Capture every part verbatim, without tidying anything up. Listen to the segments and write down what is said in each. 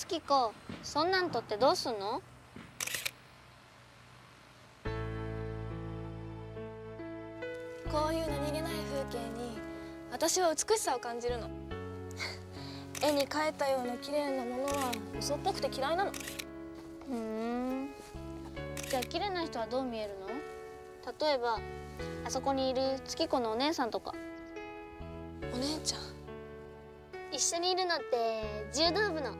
月子、そんなんとってどうすんの？ こういう何気ない風景に私は美しさを感じるの。絵に描いたような綺麗なものは嘘っぽくて嫌いなの。 ふん。じゃあ綺麗な人はどう見えるの？例えばあそこにいる月子のお姉さんとか。 お姉ちゃん。 一緒にいるのって柔道部の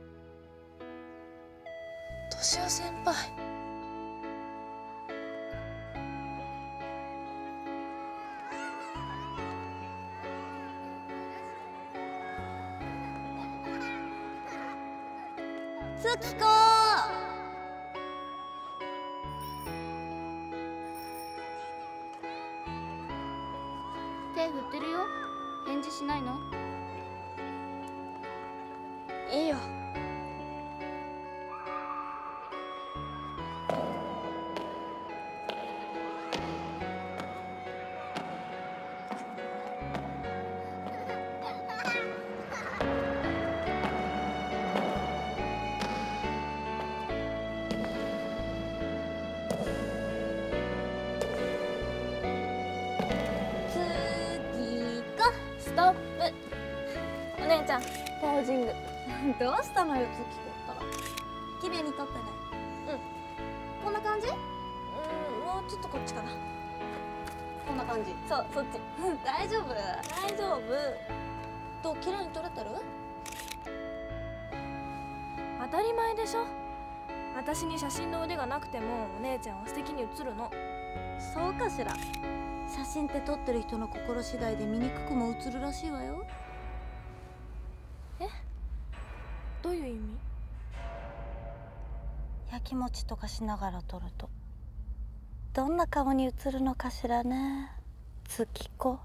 俊夫先輩。 月子。手振ってるよ。返事しないの？ いいよ。ストップ。お姉ちゃん、ポージング。 どうしたのよ、月子ったら。綺麗に撮ってね。うん。こんな感じ？うん、 もうちょっとこっちかな。 こんな感じ。 そう、そっち。 大丈夫？ 大丈夫。どう、綺麗に撮れてる？当たり前でしょ。私に写真の腕がなくてもお姉ちゃんは素敵に写るの。 そうかしら。写真って撮ってる人の心次第で見にくくも映るらしいわよ。 え？どういう意味？ やきもちとかしながら撮るとどんな顔に映るのかしらね、月子。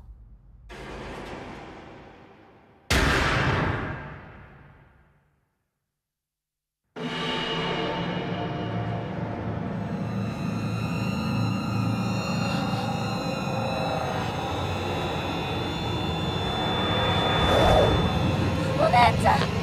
お姉ちゃん。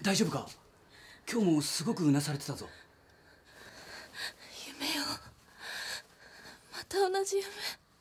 大丈夫か？今日もすごくうなされてたぞ。 夢よ、また同じ夢。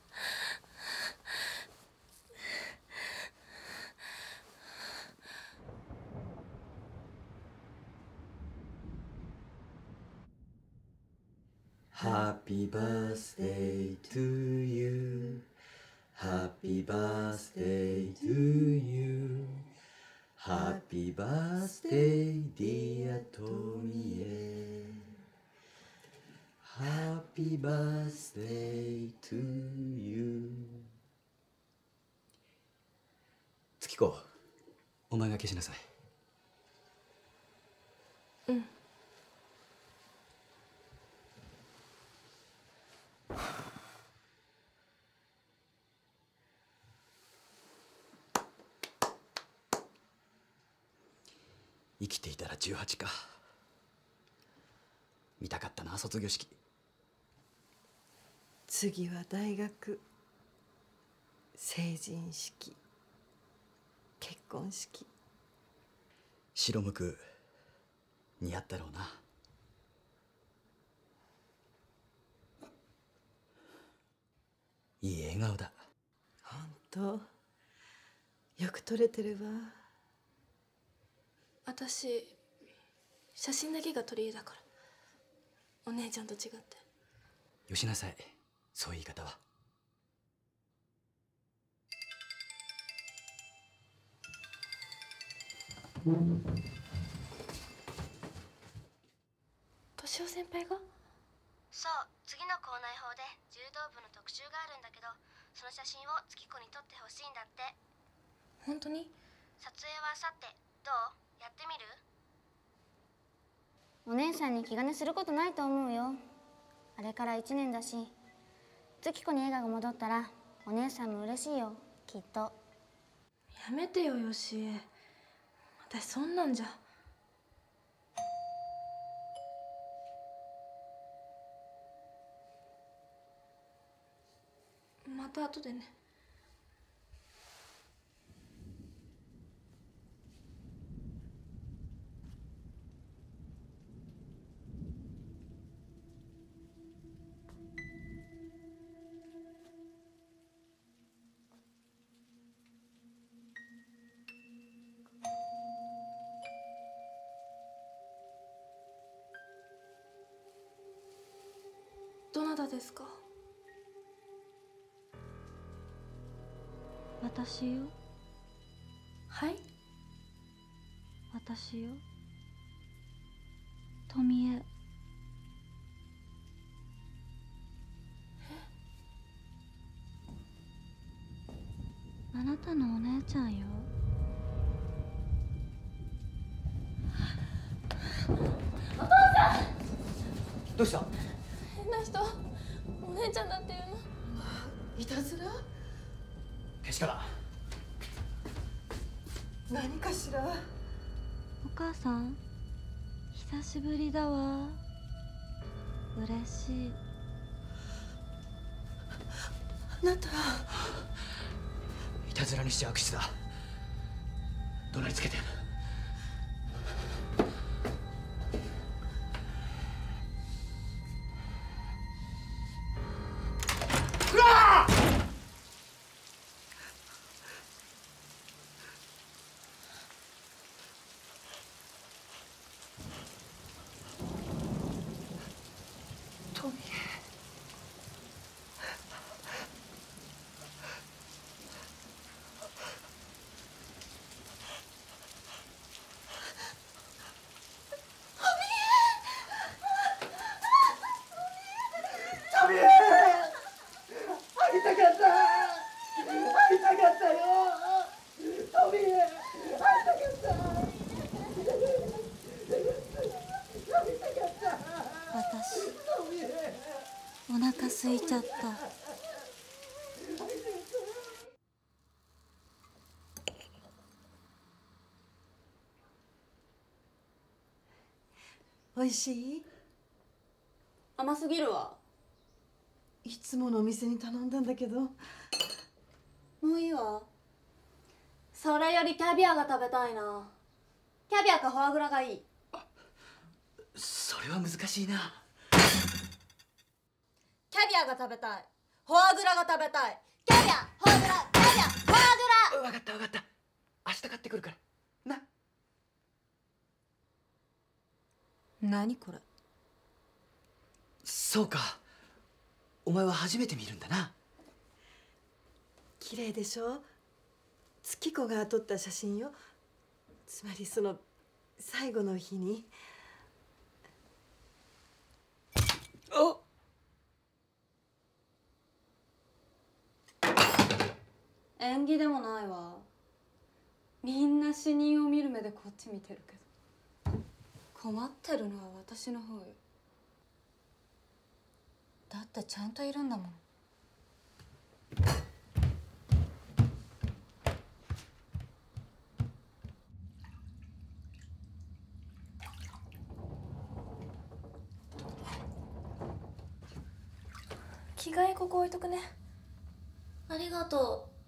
Happy birthday to you. Happy birthday to you. Happy birthday dear トミエ。Happy birthday to you. 月子、お前が消しなさい。 うん。 生きていたらじゅうはちか。見たかったな、卒業式。 次は大学、成人式、結婚式。 白むく似合ったろうな。いい笑顔だ。 本当よく撮れてるわ。 私写真だけが取り柄だから、お姉ちゃんと違って。 よしなさい、そういう言い方は。 敏夫先輩が？ そう、次の校内法で柔道部の特集があるんだけど、その写真を月子に撮ってほしいんだって。 本当に？ 撮影はあさって。どう？やってみる？ お姉さんに気兼ねすることないと思うよ。あれからいちねんだし、月子に笑顔が戻ったらお姉さんも嬉しいよ、きっと。 やめてよ、よしえ。私そんなんじゃ。また後でね。どなたですか？ 私よ。 はい？ 私よ。トミエ。あなたのお姉ちゃんよ。 どうした？ 変な人、お姉ちゃんだっていうの。 いたずら？ けしからん。 何かしら？ お母さん、久しぶりだわ。嬉しい。 あなた。 いたずらにして悪質だ。怒鳴りつけてやる。 トミエ。トミエ！会いたかった！会いたかったよ！トミエ！会いたかった！会いたかった！ 私、お腹空いちゃった。 おいしい？ 甘すぎるわ。 いつものお店に頼んだんだけど。 もういいわ。それよりキャビアが食べたいな。 キャビアかフォアグラがいい。 それは難しいな。 キャビアが食べたい。フォアグラが食べたい。キャビア、フォアグラ、キャビア、フォアグラ。 分かった分かった。明日買ってくるからな。 何これ。 そうか、お前は初めて見るんだな。 綺麗でしょ。月子が撮った写真よ。つまりその最後の日に。 あ、 縁起でもないわ。みんな死人を見る目でこっち見てるけど、困ってるのは私の方よ。だってちゃんといるんだもん。 着替えここ置いとくね。 ありがとう。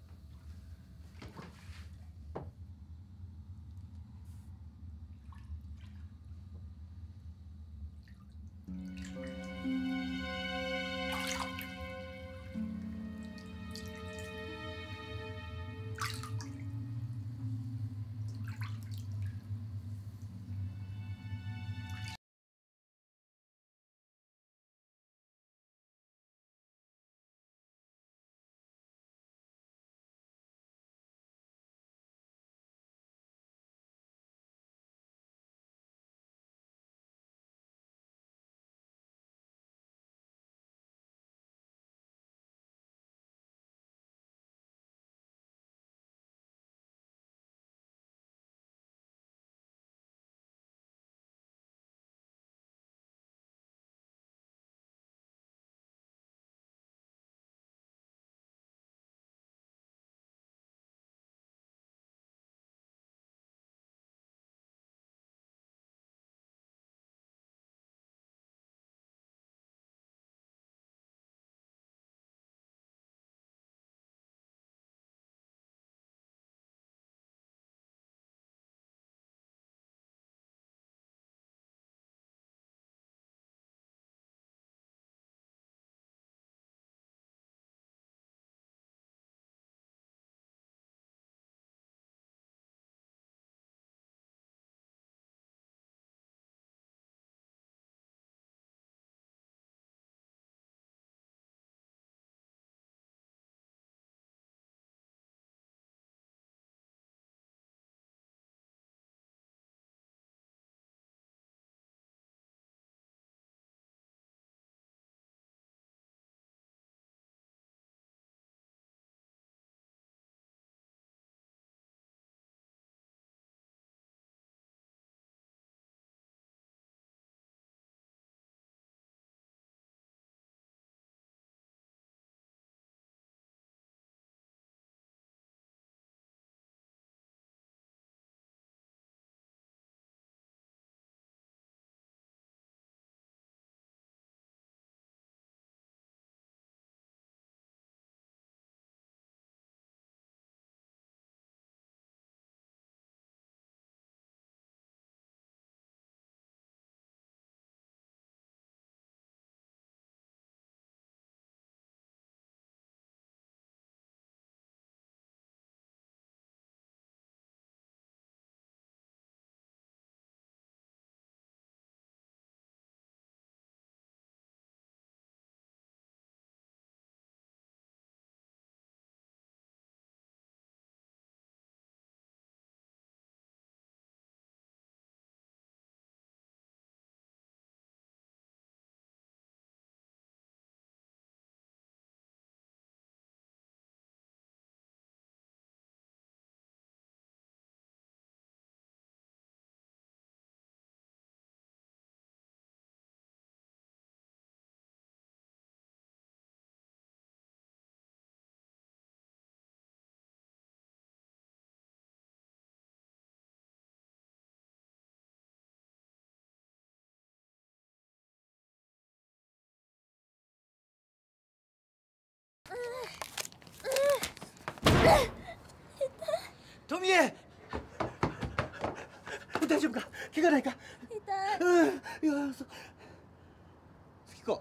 富江、 大丈夫か？怪我ないか？ 痛い。 うん、いや、そ月子、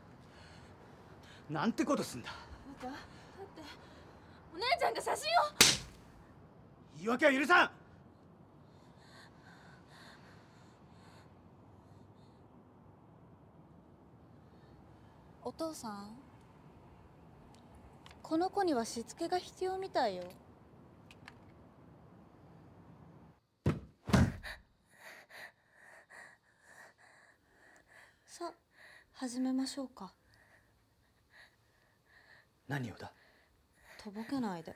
なんてことすんだ。 だってお姉ちゃんが写真を。 言い訳は許さん。 お父さん、この子にはしつけが必要みたいよ。さあ始めましょうか。 何をだ。 とぼけないで。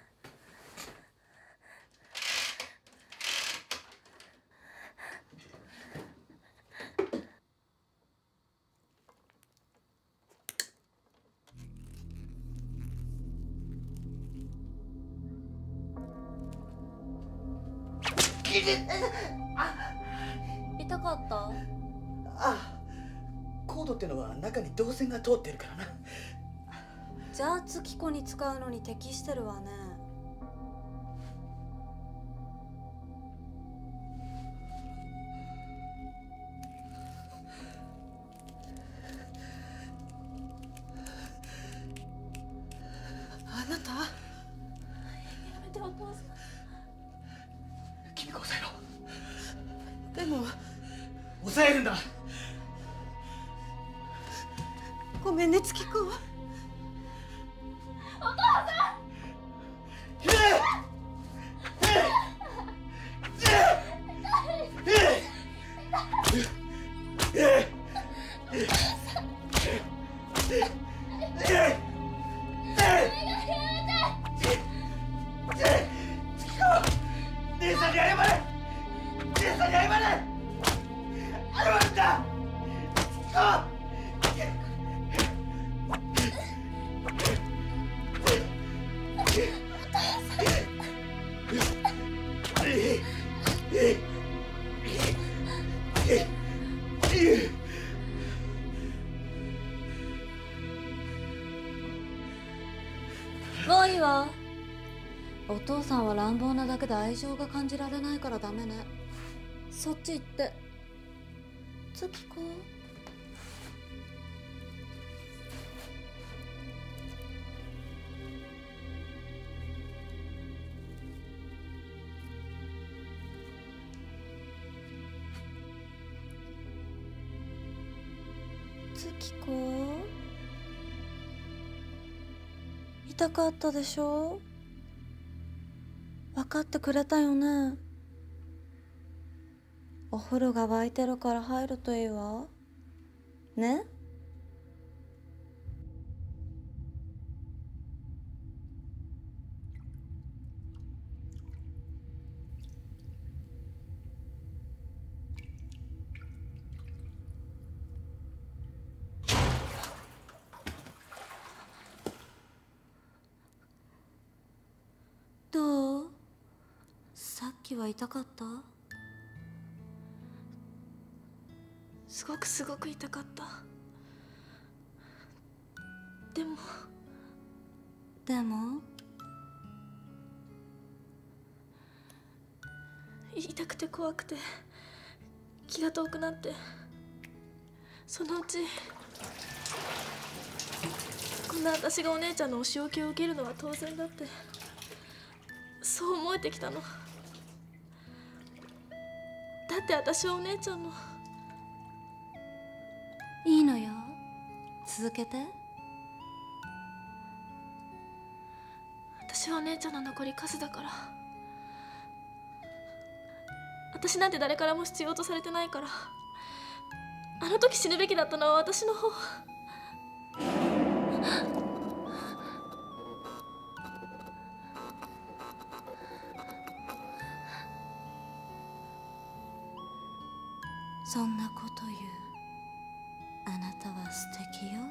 痛かった？ ああ、コードってのは中に導線が通ってるからな。 じゃあ月子に使うのに適してるわね。 あなた。 やめてお父さん。 君が抑えろ。 でも抑えるんだ。 ごめんね月子。 姉さんに謝れ。姉さんに謝れ。謝るんだ。 もういいわ。お父さんは乱暴なだけで愛情が感じられないからダメね。そっち行って。月子。月子。痛かったでしょ？分かってくれたよね。お風呂が沸いてるから入るといいわね。どう？さっきは痛かった？ すごくすごく痛かった。でもでも痛くて怖くて気が遠くなって、そのうちこんな私がお姉ちゃんのお仕置きを受けるのは当然だって、そう思えてきたの。だって私はお姉ちゃんの。 いいのよ、続けて。 私はお姉ちゃんの残りカスだから。私なんて誰からも必要とされてないから、あの時死ぬべきだったのは私の方。 そんなこと言うあなたは素敵よ。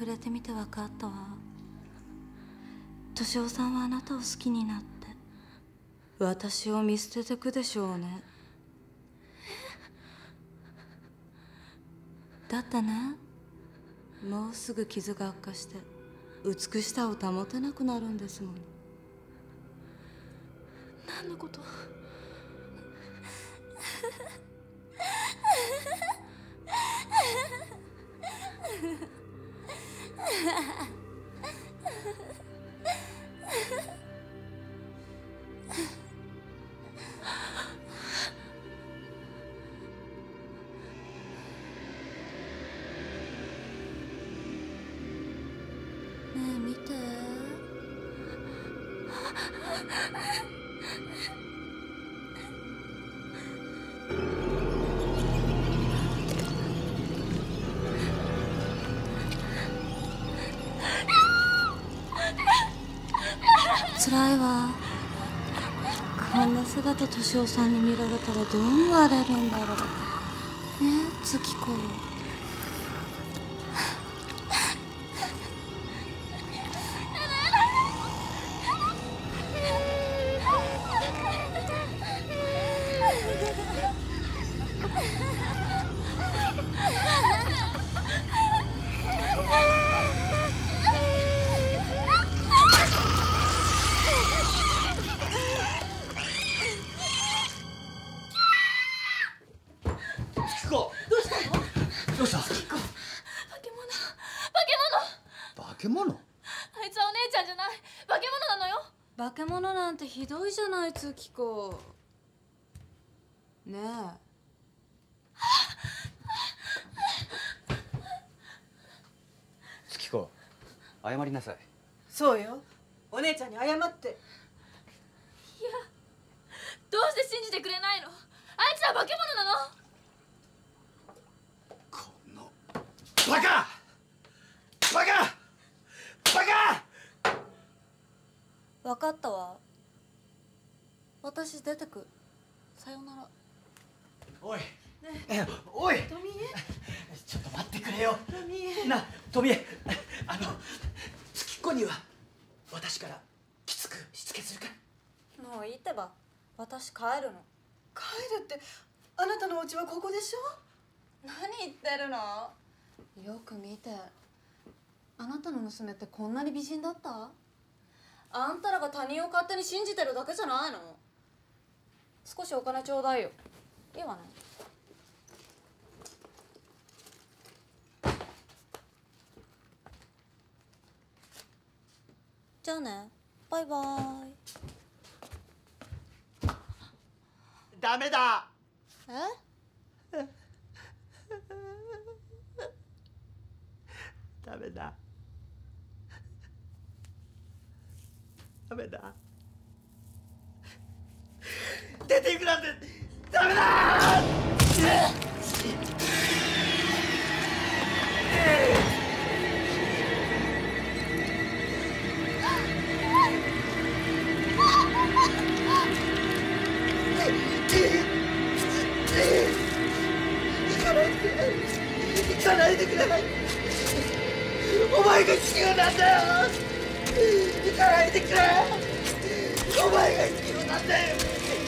触れてみて分かったわ。敏夫さんはあなたを好きになって私を見捨ててくでしょうね。だってね、もうすぐ傷が悪化して美しさを保てなくなるんですもん。 何のこと？ ねえ見て。辛いわ。こんな姿敏夫さんに見られたらどう思われるんだろうねえ月子。 化け物？ あいつはお姉ちゃんじゃない、化け物なのよ。 化け物なんてひどいじゃない月子。ねえ。 月子、謝りなさい。 そうよ、お姉ちゃんに謝って。 いや、どうして信じてくれないの？あいつは化け物なの。 このバカバカバカ。 分かったわ。私出てく。さよなら。 おい、ね、おい、 トミエ、 ちょっと待ってくれよ。 トミエ、 な、トミエ、あの月子には私からきつくしつけするから。 もういいってば。私帰るの。 帰るって、あなたのお家はここでしょ。 何言ってるの。よく見て。あなたの娘ってこんなに美人だった？あんたらが他人を勝手に信じてるだけじゃないの？少しお金ちょうだいよ。いいわね。じゃあね。バイバーイ。 ダメだ。 え？ ダメだ。ダメだ。出ていくなんてダメだ。行かないでくれ。行かないでくれ。お前が必要なんだよ。行かないでくれ。お前が必要なんだよ。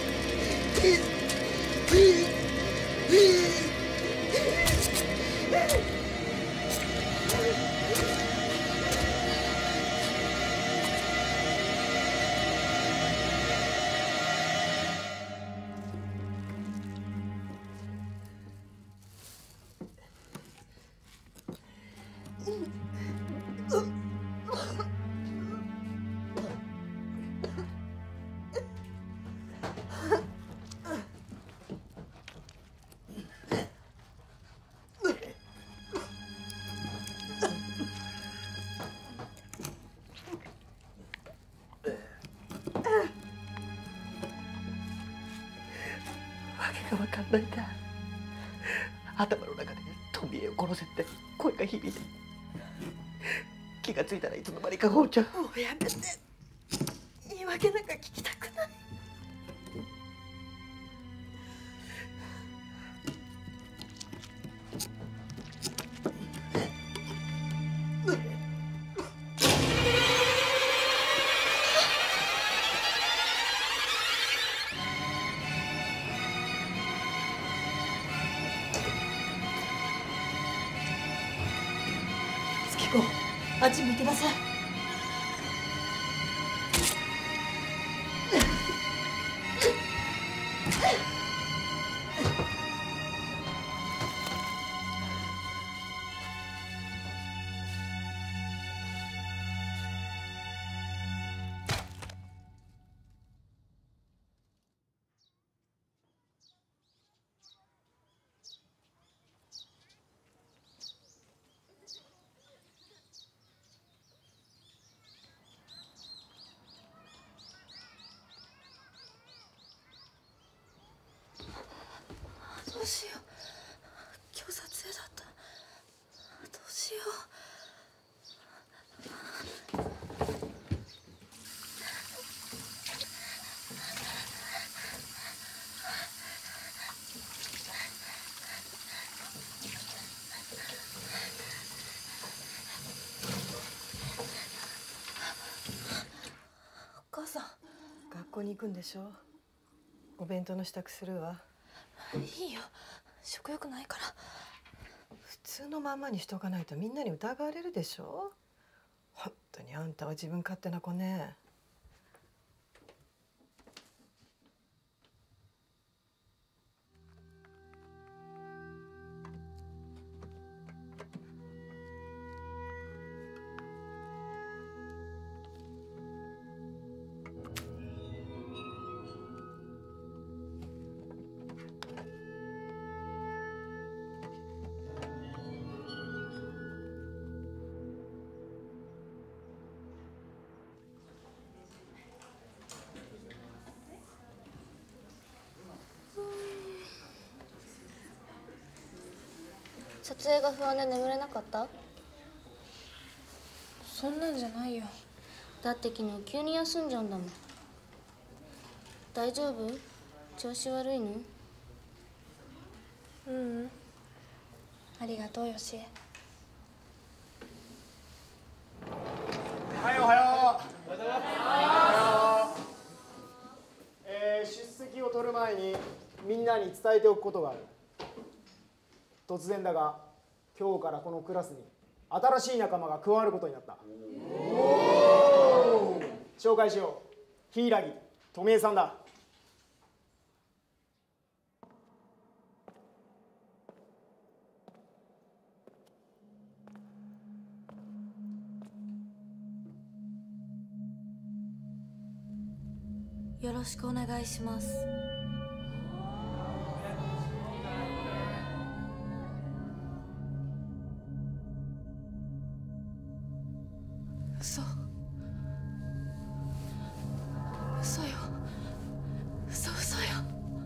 訳が分かんないんだ。頭の中でトミエを殺せって声が響いて、気がついたらいつの間にか包丁。もうやめて。言い訳なんか聞きたくない。うっあっち向いてなさい。どうしよう。今日撮影だった。どうしよう。お母さん。学校に行くんでしょ。お弁当の支度するわ。いいよ、食欲ないから。普通のまんまにしとかないとみんなに疑われるでしょ。本当にあんたは自分勝手な子ね。 撮影が不安で眠れなかった？そんなんじゃないよ。 だって昨日急に休んじゃうんだもん。大丈夫？調子悪いの？ ううん。ありがとうよしえ。 はい、おはよう。おはよう。えー、出席を取る前にみんなに伝えておくことがある。突然だが今日からこのクラスに新しい仲間が加わることになった。紹介しよう。柊富江さんだ。 よろしくお願いします。嘘。嘘よ。嘘嘘よ。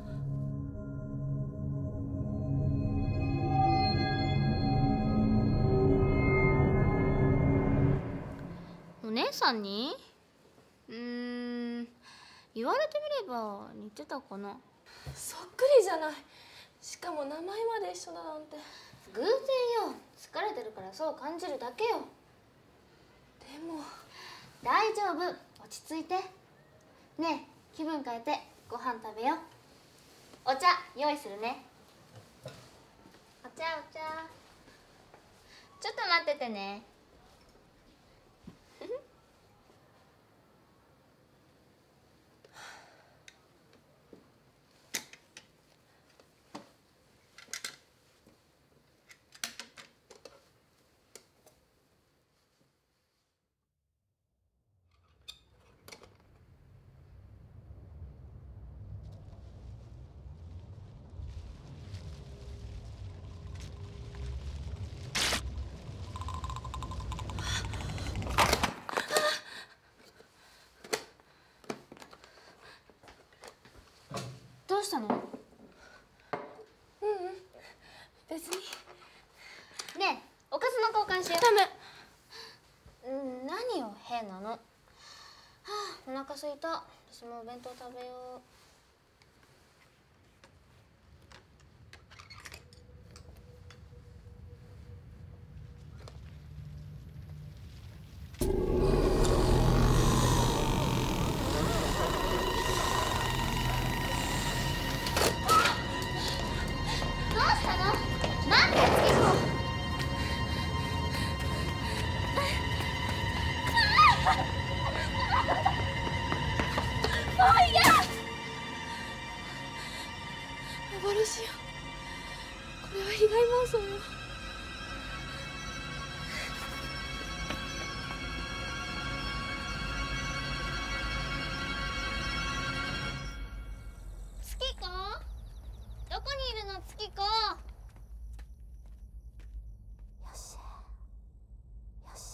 お姉さんに？うーん、言われてみれば似てたかな。 そっくりじゃない。しかも名前まで一緒だなんて。 偶然よ。疲れてるからそう感じるだけよ。 でも大丈夫、落ち着いて。ねえ、気分変えてご飯食べよう。お茶用意するね。お茶お茶。ちょっと待っててね。どうしたの？ ううん、別に。 ねえ、おかずの交換しよう。 ダメ。 うん、何よ変なの。はあ、お腹すいた。私もお弁当食べよう。 あ幻よ、これは被害妄想よ。 月子、どこにいるの月子。よしよし。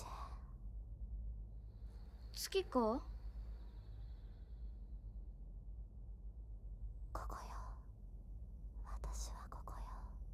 月子、ここよ、私はここよ。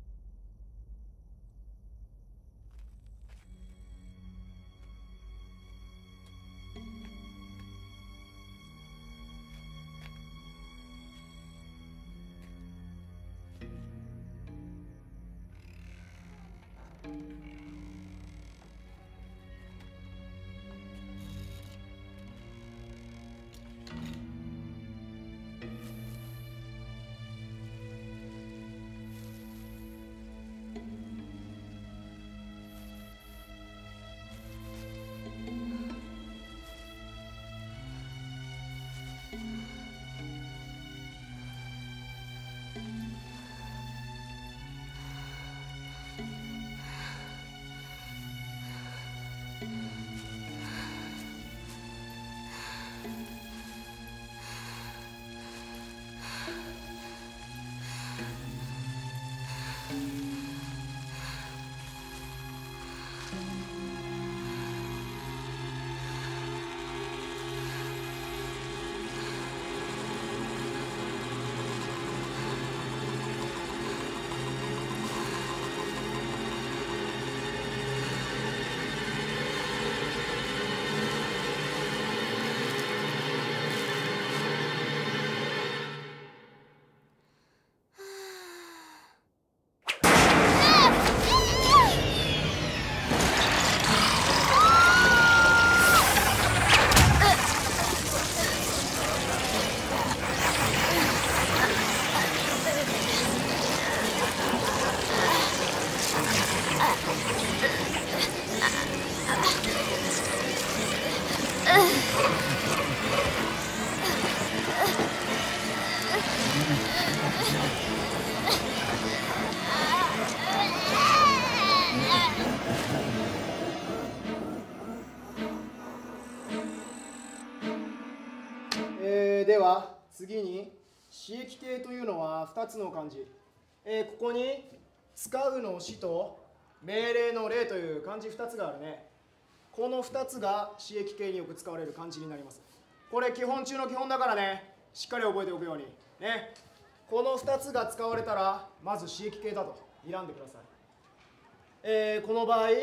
えー、では次に刺激系というのはふたつの漢字、えー、ここに使うの使と命令の令という漢字ふたつがあるね。このふたつが刺激系によく使われる漢字になります。これ基本中の基本だからね、しっかり覚えておくようにね。このふたつが使われたらまず刺激系だと睨んでください。えー、この場合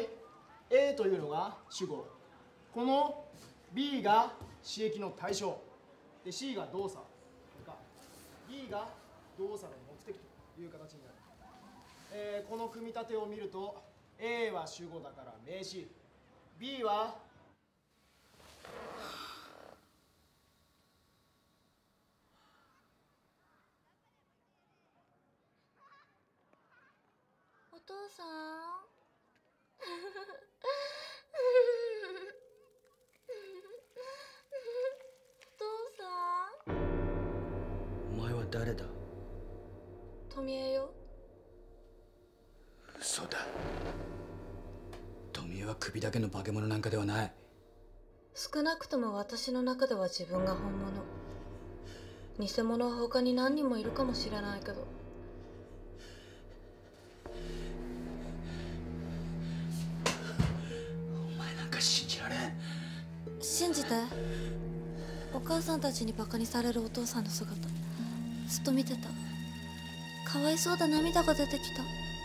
A というのが主語、この B が刺激の対象で C が動作、B が動作の目的という形になる。えー、この組み立てを見ると A は主語だから名詞、 B はお父さんお父さん。 お前は誰だ？ 富江よ。 嘘だ。富江は首だけの化け物なんかではない。 少なくとも私の中では自分が本物。偽物は他に何人もいるかもしれないけど。 お前なんか信じられん。 信じて。お母さんたちにバカにされるお父さんの姿ずっと見てた。かわいそうで涙が出てきた。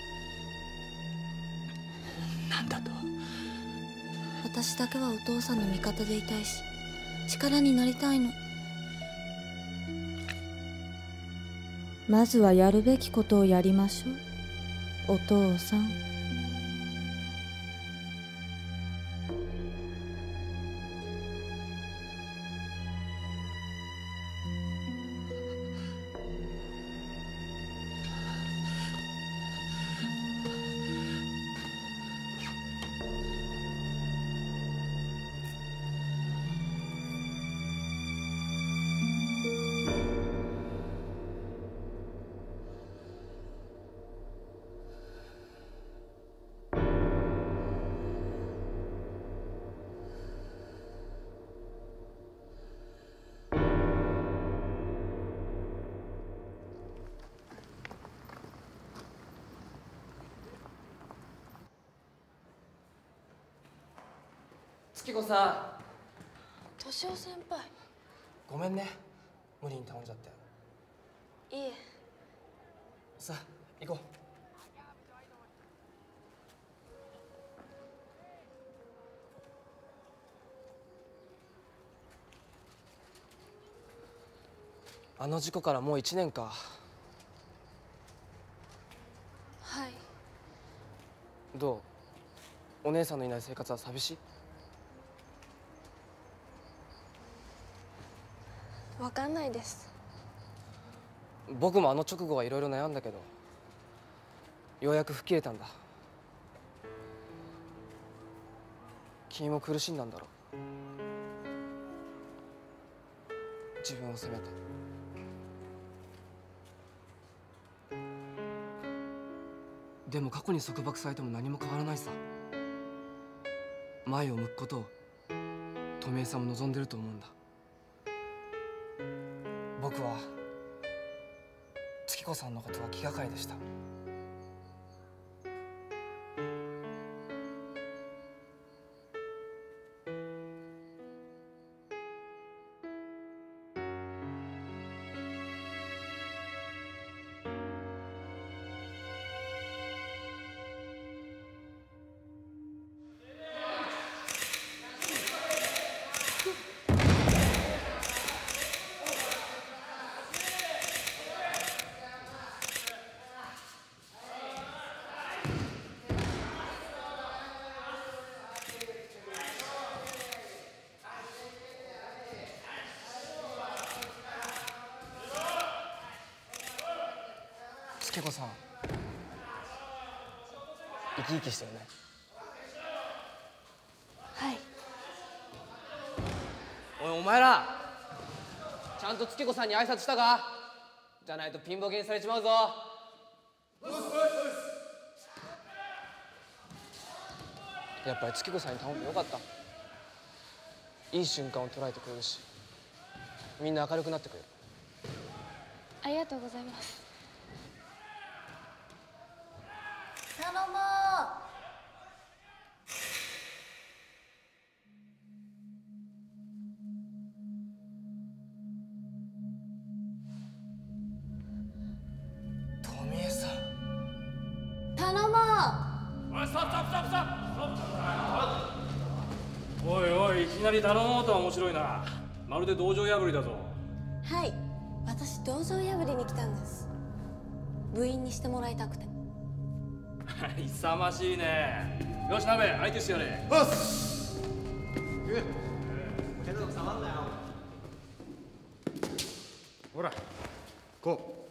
なんだと？ 私だけはお父さんの味方でいたいし力になりたいの。まずはやるべきことをやりましょう、お父さん。 月子さ敏夫先輩。 ん、ごめんね、無理に頼んじゃって。 いえ。 さあ行こう。あの事故からもういちねんか。 はい。 どう？お姉さんのいない生活は寂しい？ わかんないです。 僕もあの直後はいろいろ悩んだけど、ようやく吹っ切れたんだ。君も苦しんだんだろう。自分を責めて。でも過去に束縛されても何も変わらないさ。前を向くことを富江さんも望んでると思うんだ。僕は月子さんのことが気がかりでした。月子さん、生き生きしてるね。 はい。 おいお前ら、ちゃんと月子さんに挨拶したか？じゃないとピンボケにされちまうぞ。やっぱり月子さんに頼んでよかった。いい瞬間を捉えてくれるし、みんな明るくなってくれる。 ありがとうございます。 頼もう。 富江さん。 頼もう。 おい、ストップストップストップストップ。おいおい、いきなり頼もうとは面白いな。まるで道場破りだぞ。 はい、私道場破りに来たんです。部員にしてもらいたくて。 勇ましいね。よし、鍋相手してやれ。 よし。手の触んなよ。ほら、こ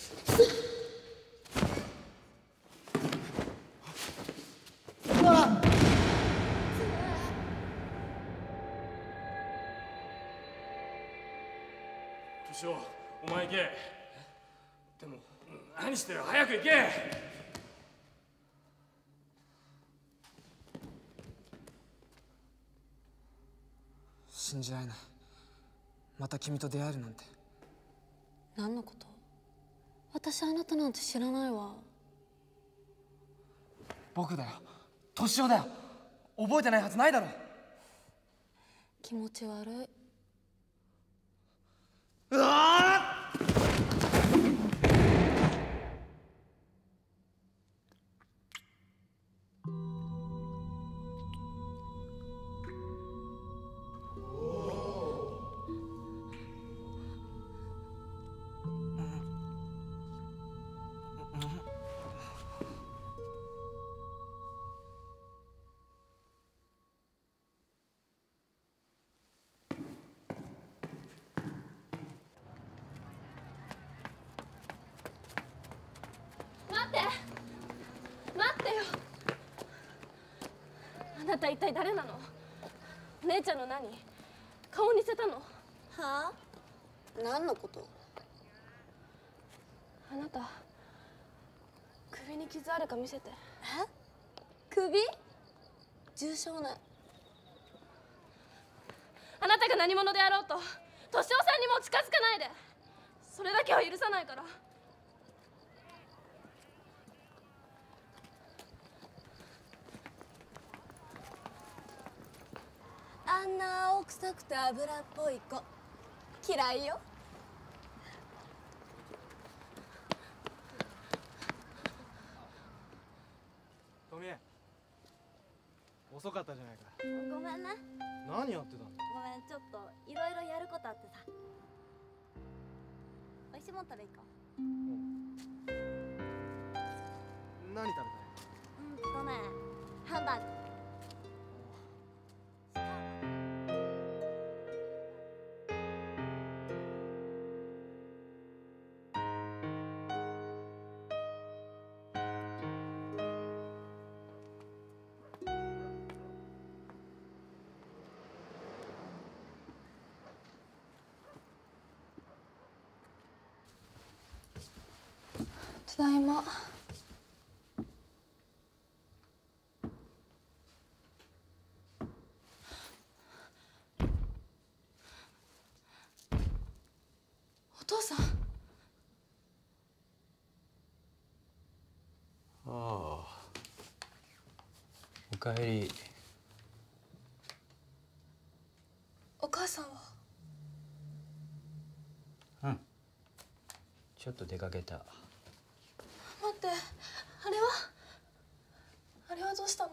う。うわ。 敏夫、お前行け。でも何してる？早く行け。 信じられない。また君と出会えるなんて。 何のこと？私あなたなんて知らないわ。 僕だよ、敏夫だよ。覚えてないはずないだろ。 気持ち悪い。 うわー！ 待って待ってよ。あなた一体誰なの？姉ちゃんの何？顔似せたの？はあ？何のこと？ あなた首に傷あるか見せて。 え？首？重傷ね。 あなたが何者であろうと敏夫さんにも近づかないで。それだけは許さないから。 あんな青臭くて油っぽい子嫌いよ。 富江、遅かったじゃないか。 ごめんね。 何やってたの？ ごめん、ちょっといろいろやることあってさ。美味しいもん食べ行こう。 何食べたい？ うんとね、ハンバーグ。 ただいま。お父さん。 ああ、おかえり。 お母さんは？ うん、ちょっと出かけた。 待って、あれはあれはどうしたの？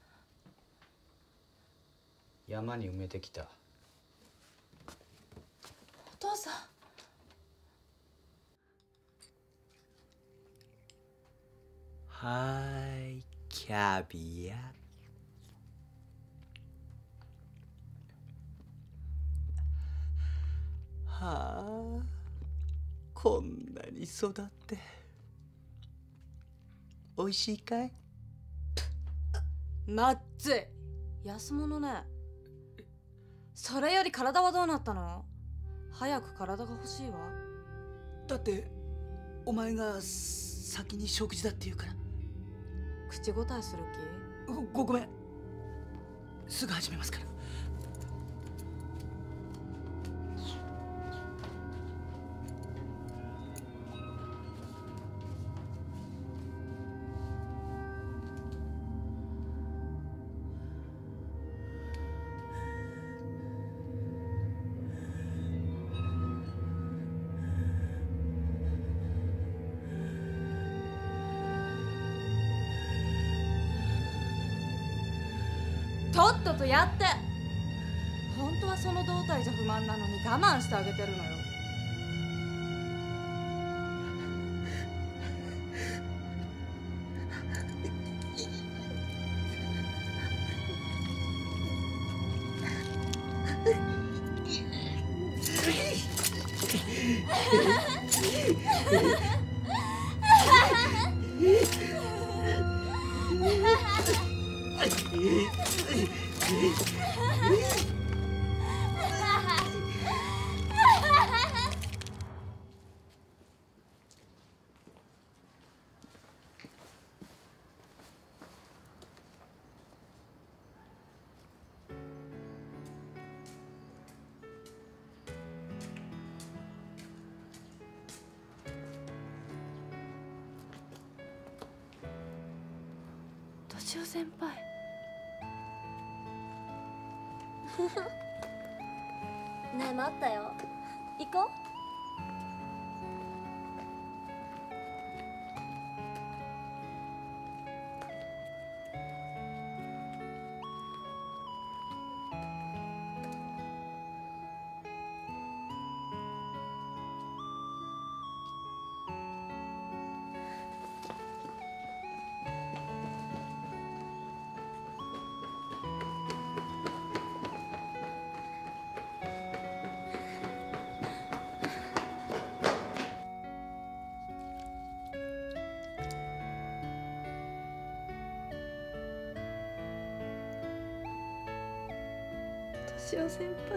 山に埋めてきた。 お父さん。 はーい、キャビア。はあ、こんなに育っておいしいかい？ まっずい。安物ね。それより体はどうなったの？早く体が欲しいわ。 だってお前が先に食事だって言うから。 口答えする気？ ご、ごごめん。すぐ始めますから。 とっととやって。本当はその胴体じゃ不満なのに我慢してあげてるのよ。 敏夫先輩。 ねえ、待ったよ。行こう。 敏夫先輩。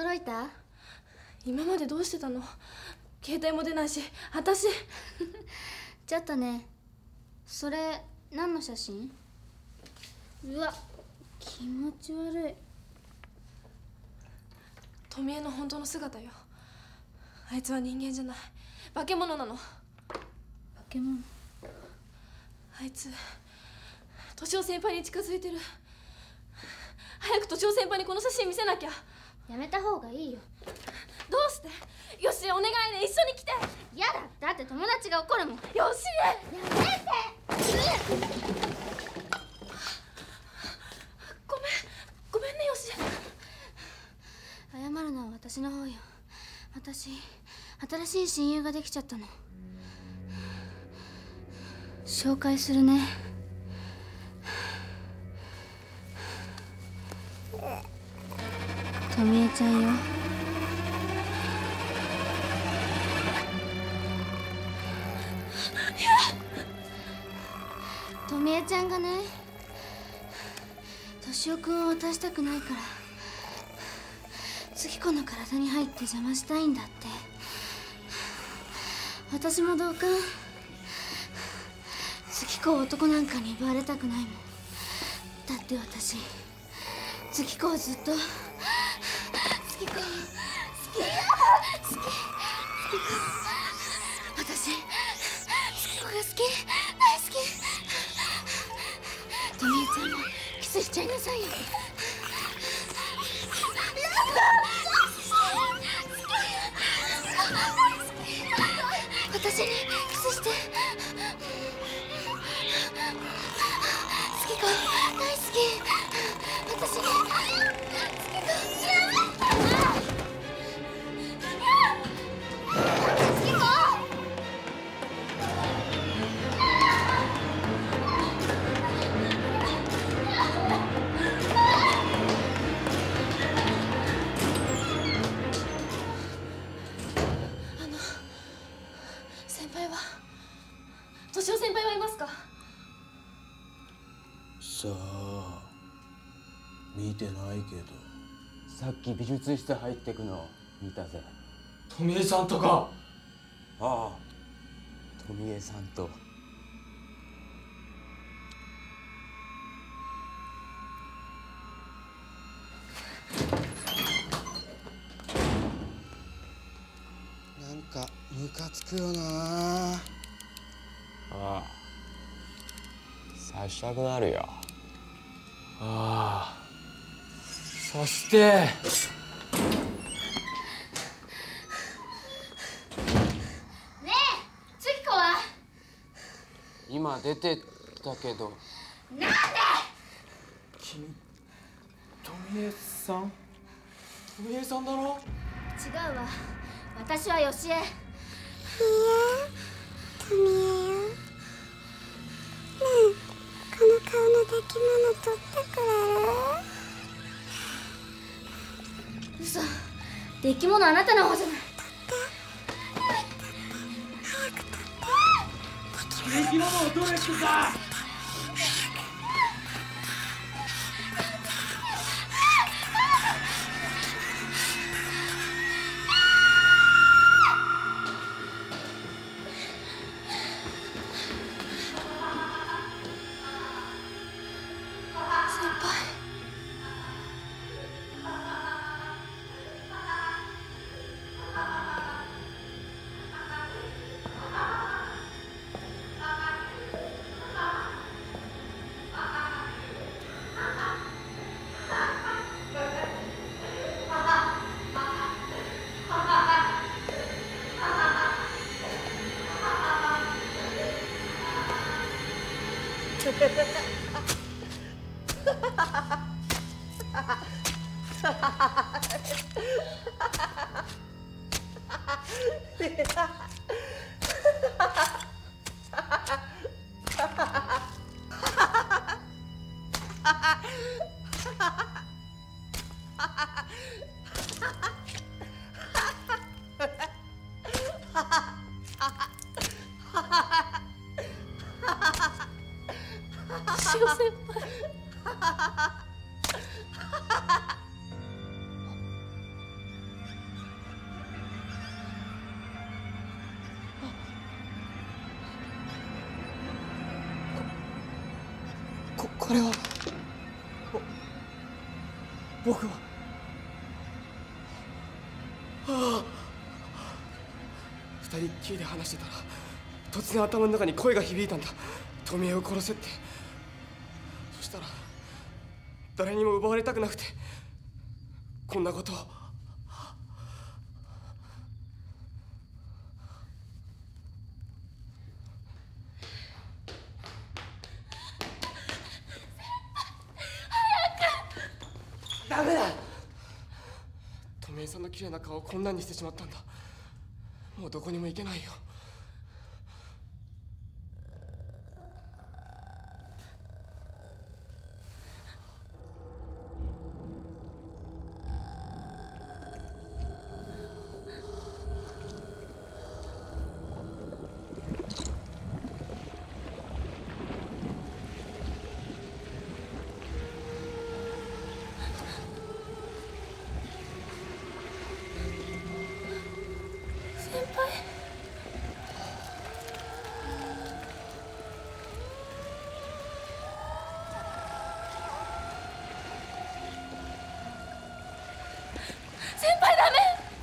驚いた？ 今までどうしてたの？携帯も出ないし、私ちょっとね、それ何の写真？うわ、気持ち悪い。 富江の本当の姿よ。あいつは人間じゃない、化け物なの。化け物？ あいつ敏夫先輩に近づいてる。早く敏夫先輩にこの写真見せなきゃ。 やめた方がいいよ。 どうして？よし、お願いね、一緒に来て。 やだ、だって友達が怒るもん。 よし、 やめて。 ごめん、ごめんね、よし。 謝るのは私の方よ。私、新しい親友ができちゃったの。紹介するね。とみえちゃんよ。とみえちゃんがね、としおくんを渡したくないから月子の体に入って邪魔したいんだって。私も同感。月子を男なんかに奪われたくないもん。だって私月子をずっと月子好き好き好き。私月子が好き、大好き。とみえちゃんもキスしちゃいなさいよ。私にキスして。月子大好き。私に月子やめ月子。 あの先輩は、敏夫先輩はいますか？ さあ、見てないけど。 さっき美術室入ってくの見たぜ。 富江さんとか。 ああ、富江さんと。 なんかムカつくよな。 ああ、刺したくなるよ。 ああ、そしてねえ、月子は？ 今出てったけど。 なんで？ 君、富江さん？富江さんだろ？ 違うわ、私はよしえ。いや、 富江よ。ねえ、この顔の出来物取ってくれる？ 嘘、出来物あなたの方じゃない。 出来物を取れってさ。 敏夫先輩。 これは僕はああ二人っきりで話してたら突然頭の中に声が響いたんだ。富江を殺せって。そしたら誰にも奪われたくなくてこんなことを。ダメだ。富江さんの綺麗な顔をこんなにしてしまったんだ。もうどこにも行けないよ。 先輩ダメ。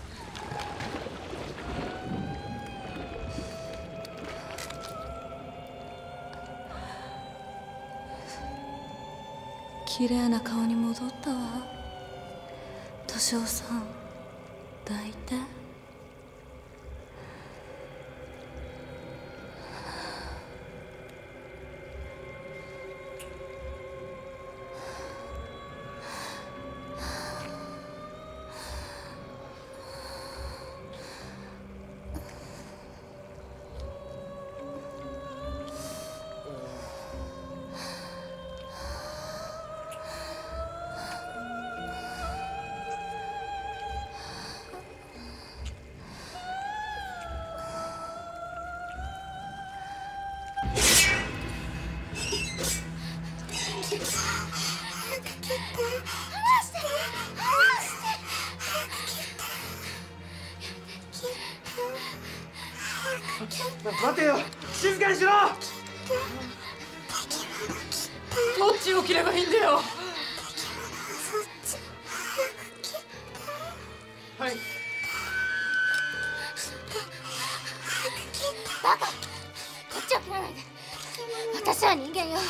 綺麗な顔に戻ったわ。敏夫さん抱いて。 待てよ、静かにしろ。どっちを切ればいいんだよ。はい。 バカ、こっちを切らないで。私は人間よ。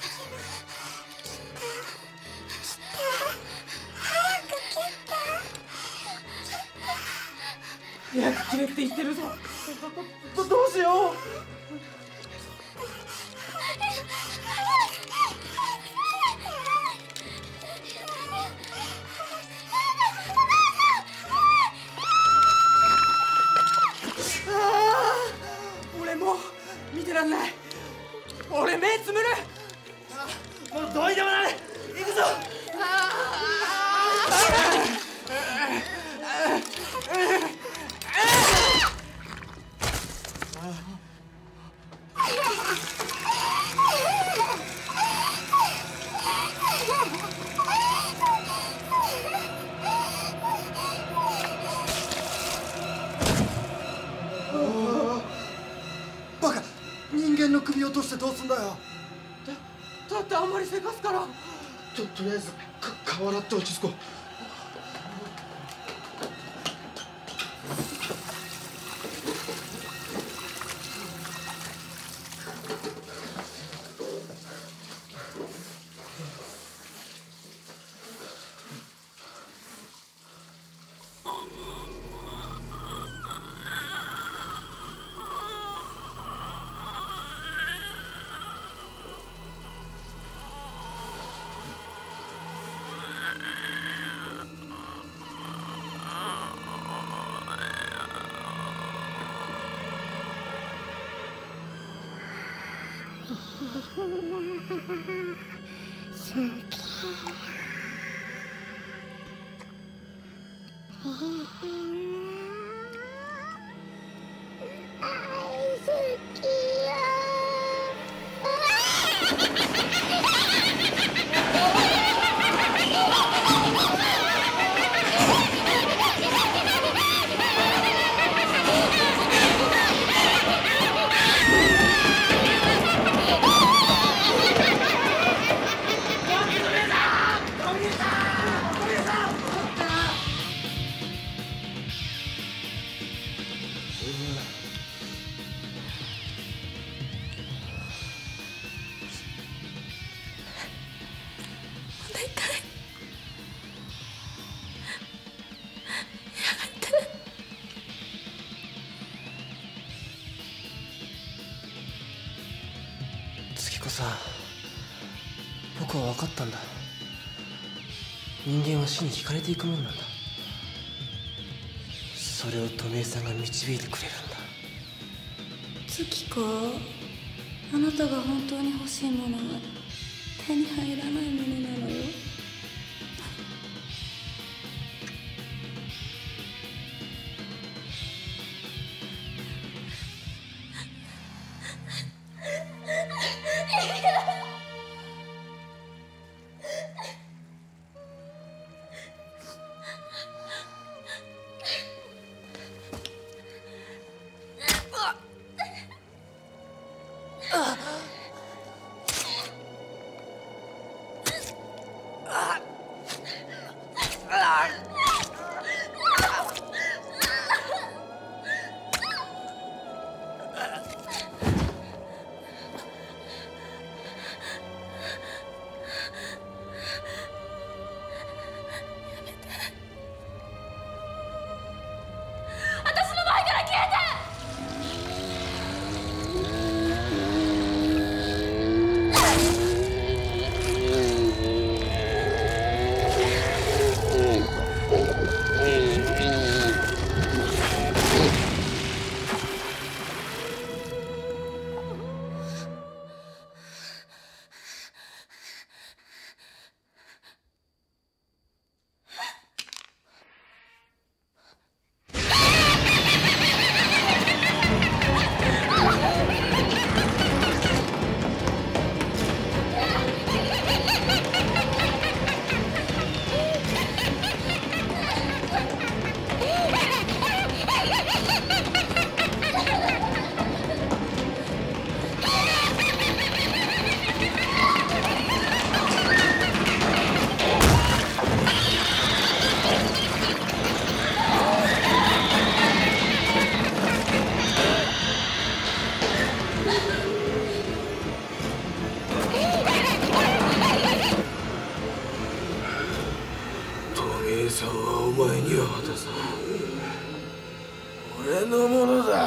早く切れって言ってるぞ。ど、どうしよう。俺もう見てらんない。俺目つむる。もうどうにでもなれ。行くぞ。 バカ、人間の首を落としてどうすんだよ。 だってあんまりせかすから。 ととりあえずか顔洗って落ち着こう。 「 さ、僕は分かったんだ。人間は死に惹かれていくもんなんだ。それを富江さんが導いてくれるんだ。 月子、あなたが本当に欲しいものは手に入らないものなのよ。 さんはお前には渡さん。俺のものだ。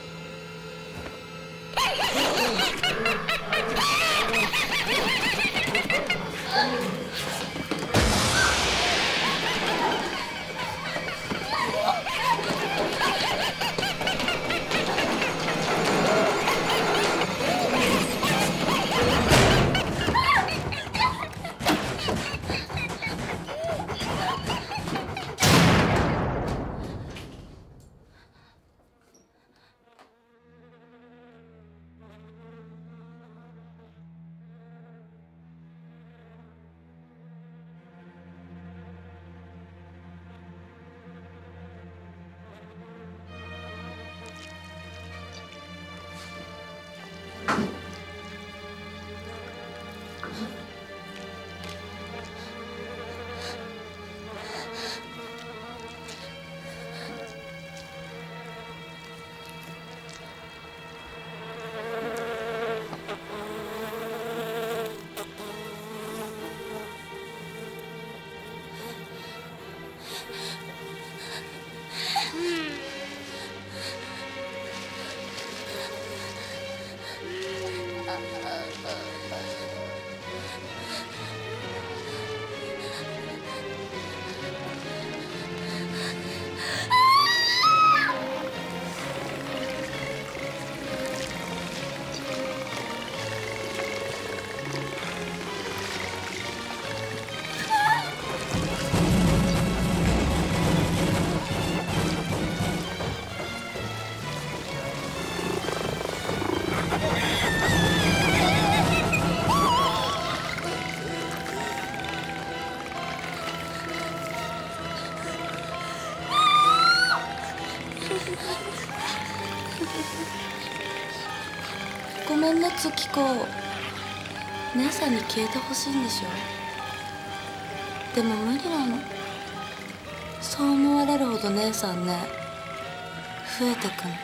ごめんね月子、姉さんに消えてほしいんでしょ。でも無理なの。そう思われるほど姉さんね、増えてくの。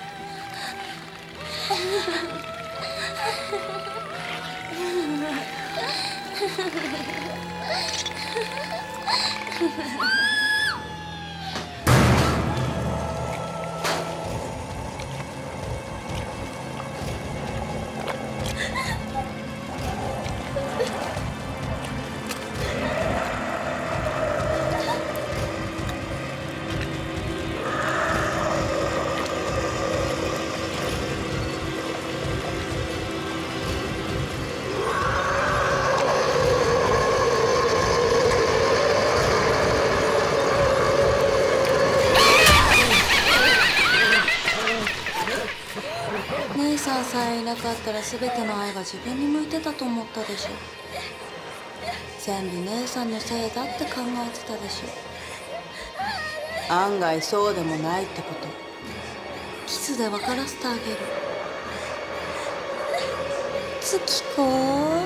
姉さんさえいなかったら全ての愛が自分に向いてたと思ったでしょ。全部姉さんのせいだって考えてたでしょ。案外そうでもないってことキスで分からせてあげる。月子。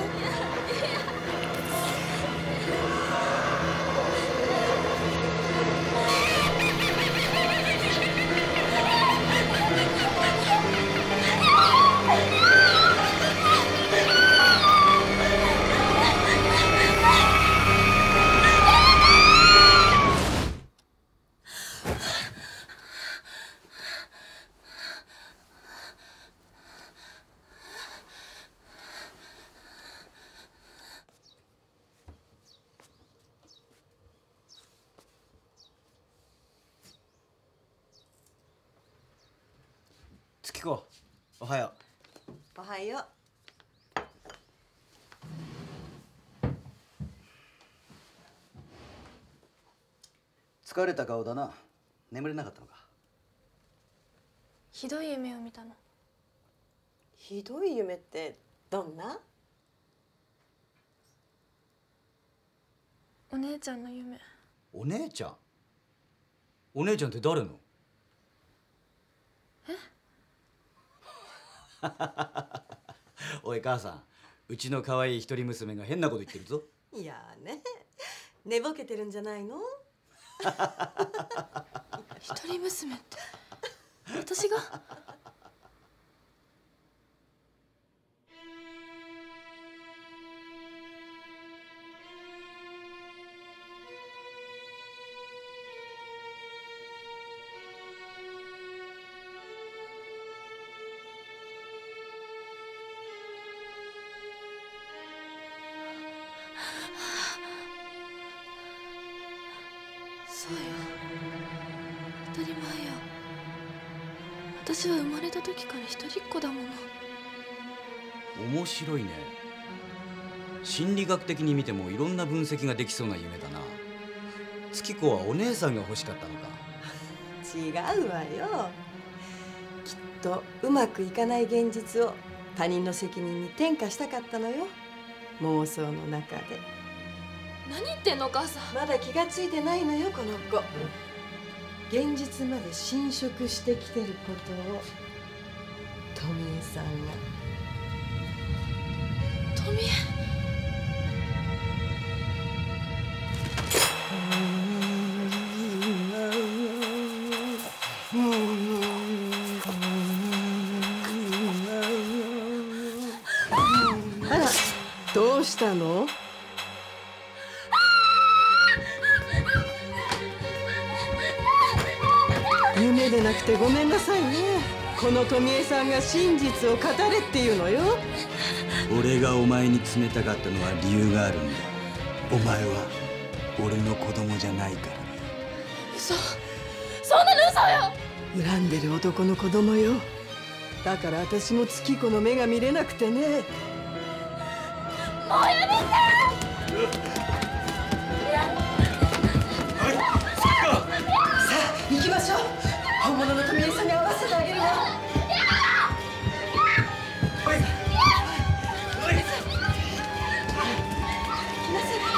月子、おはよおはよう。 疲れた顔だな。眠れなかったのか。 ひどい夢を見たの。 ひどい夢ってどんな？ お姉ちゃんの夢。 お姉ちゃん？お姉ちゃんって誰の？ え？ おい母さん、うちの可愛い一人娘が変なこと言ってるぞ。 いやね、寝ぼけてるんじゃないの？ 一人娘って私が？そうよ、当たり前よ。私は生まれた時から一人っ子だもの。 面白いね。心理学的に見てもいろんな分析ができそうな夢だな。月子はお姉さんが欲しかったのか。 違うわよ。きっとうまくいかない現実を他人の責任に転嫁したかったのよ、妄想の中で。 何言ってんのお母さん。 まだ気がついてないのよこの子。現実まで侵食してきてることを富江さんが。 富江。 あら、どうしたの？夢でなくてごめんなさいね。この富江さんが真実を語れっていうのよ。 俺がお前に冷たかったのは理由があるんだ。お前は俺の子供じゃないから。 嘘、そんなの嘘よ。 恨んでる男の子供よ。だから私も月子の目が見れなくてね。 もうやめて。 行きましょう。本物の富江さんに会わせてあげるわ。おい、おい、行きなさい。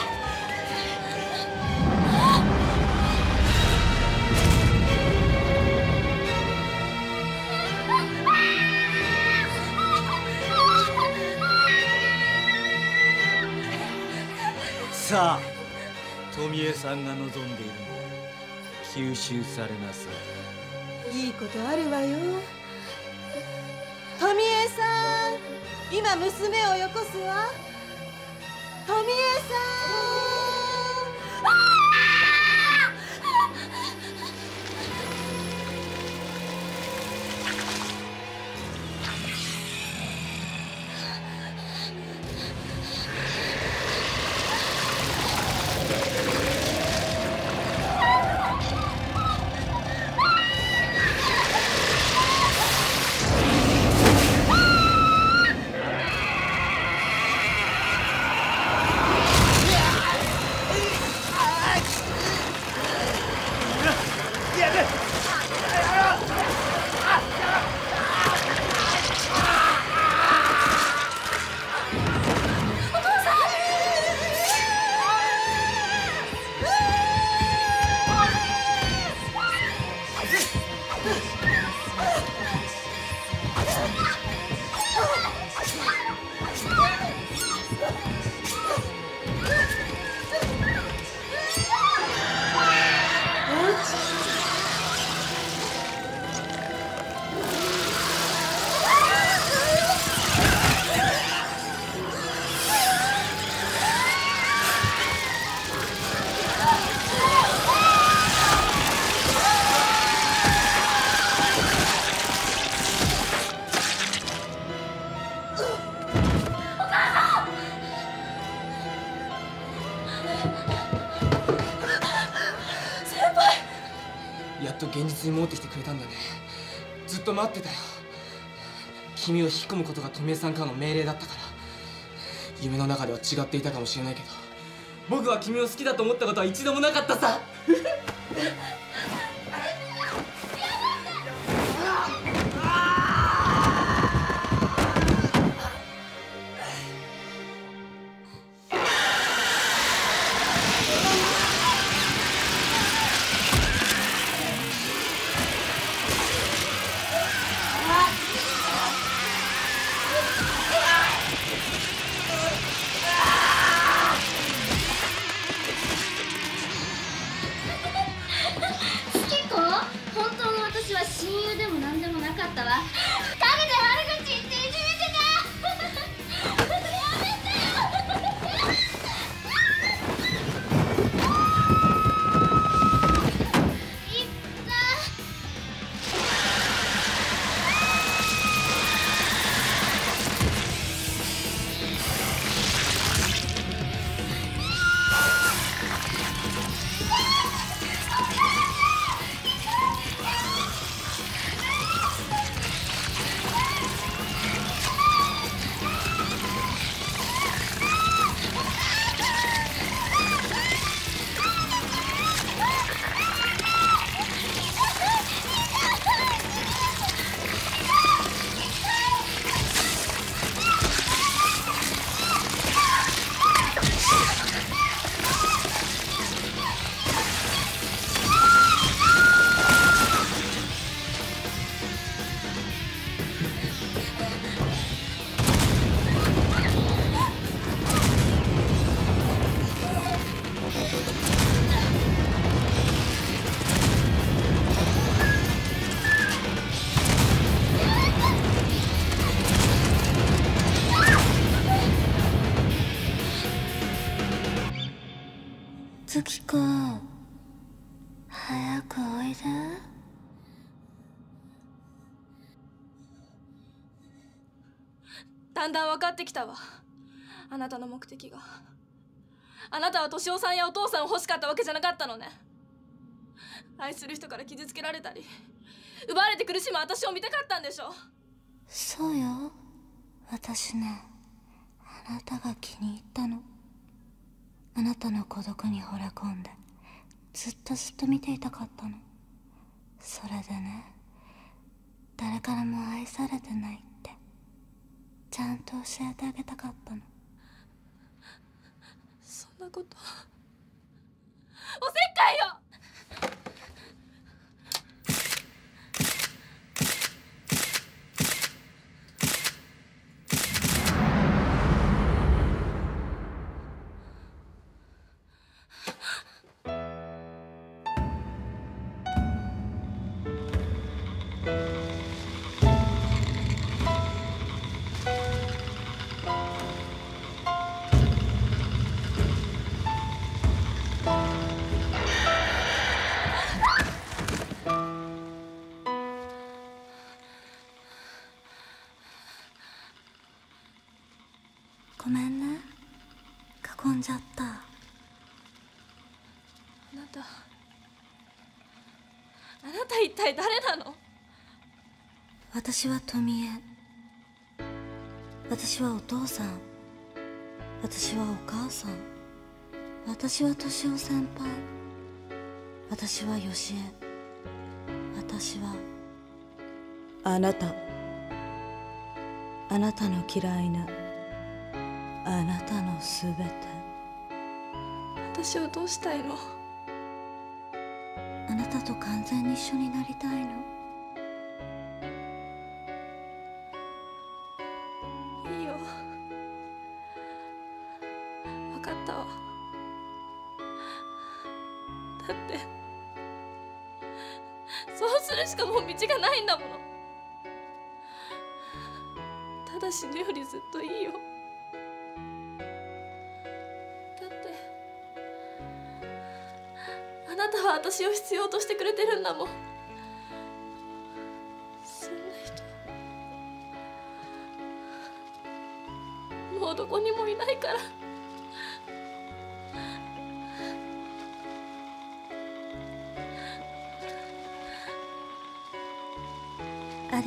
さあ、富江さんが望んでいるの吸収されなさい。いいことあるわよ。富江さん、今娘をよこすわ。富江さん。ああ！ 現実に戻ってきてくれたんだね。ずっと待ってたよ。君を引き込むことが富江さんからの命令だったから。夢の中では違っていたかもしれないけど、僕は君を好きだと思ったことは一度もなかったさ。 月子、早くおいで。 だんだん分かってきたわ、あなたの目的が。あなたは敏夫さんやお父さんを欲しかったわけじゃなかったのね。愛する人から傷つけられたり奪われて苦しむ私を見たかったんでしょ。 そうよ、私ね、あなたが気に入ったの。あなたの孤独に惚れ込んでずっとずっと見ていたかったの。それでね、誰からも愛されてないってちゃんと教えてあげたかったの。 そんなこと、おせっかいよ。 ごめんね、囲んじゃった。 あなた、あなた一体誰なの？ 私は富江、私はお父さん、私はお母さん、私は敏夫先輩、私は義恵、私はあなた、あなたの嫌いなあなたのすべて。 私をどうしたいの？ あなたと完全に一緒になりたいの。 いいよ、分かったわ。だってそうするしかもう道がないんだもの。ただ死ぬよりずっといいよ。あなたは私を必要としてくれてるんだもん。そんな人もうどこにもいないから。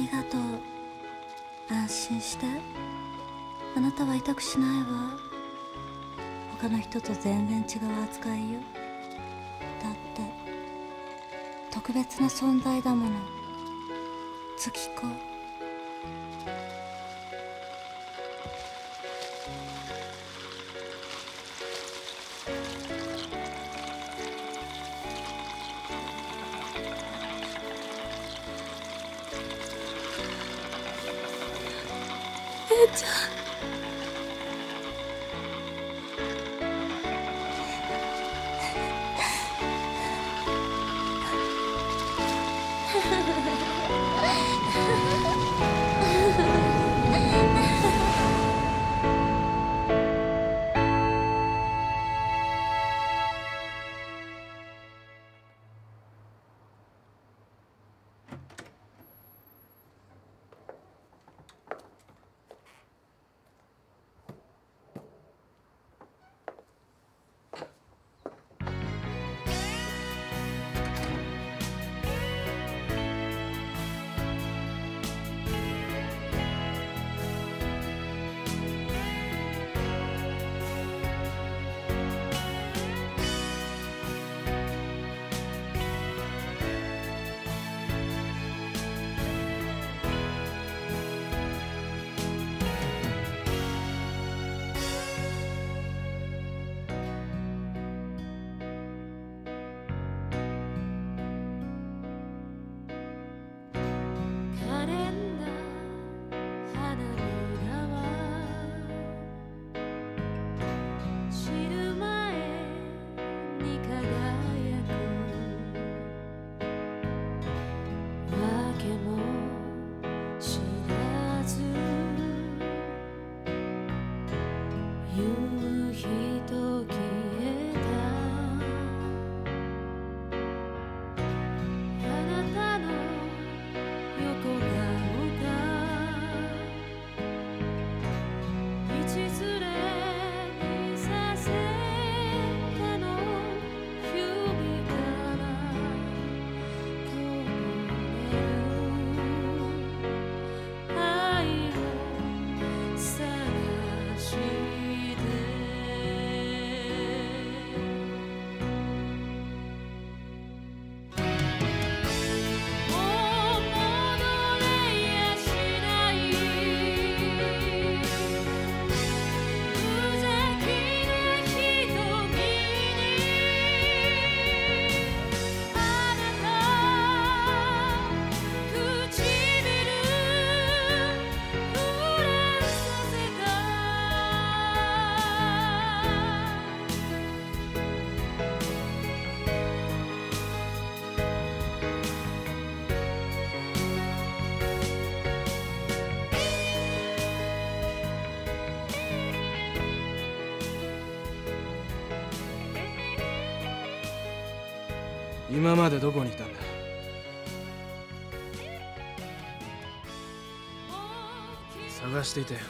りがとう。安心して。あなたは痛くしないわ。他の人と全然違う扱いよ。だって特別な存在だもの、月子。姉ちゃん。 今までどこにいたんだ？探していたよ。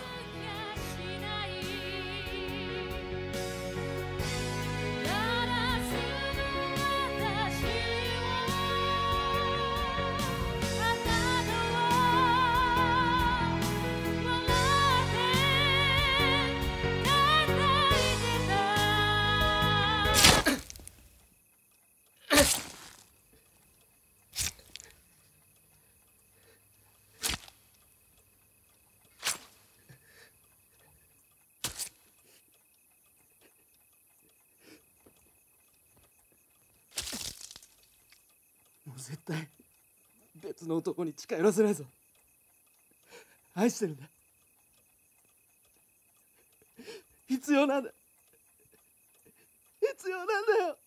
もう絶対別の男に近寄らせないぞ。愛してるんだ。必要なんだ。必要なんだよ。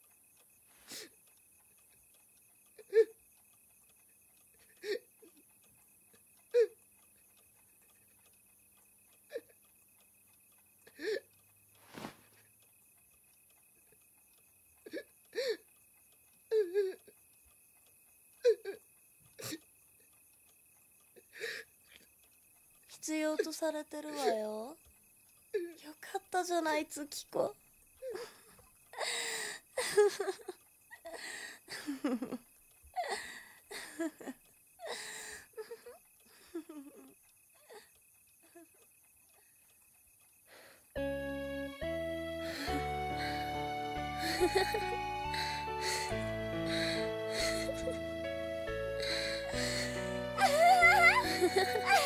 必要とされてるわよ。よかったじゃない月子。 あ